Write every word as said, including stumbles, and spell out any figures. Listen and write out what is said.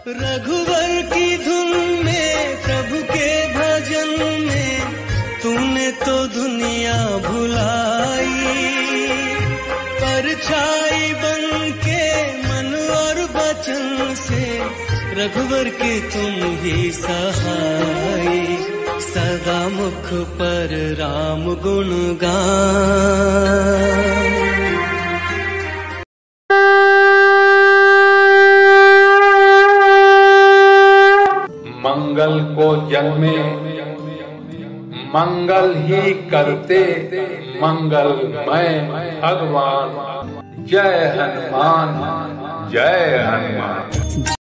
रघुवर की धुन में, प्रभु के भजन में तूने तो दुनिया भुलाई। परछाई बन के मन और वचन से रघुवर के तुम ही सहाय। सदा मुख पर राम गुण गान। मंगल को जन्मे मंगल ही करते, मंगलमय भगवान। जय हनुमान, जय हनुमान।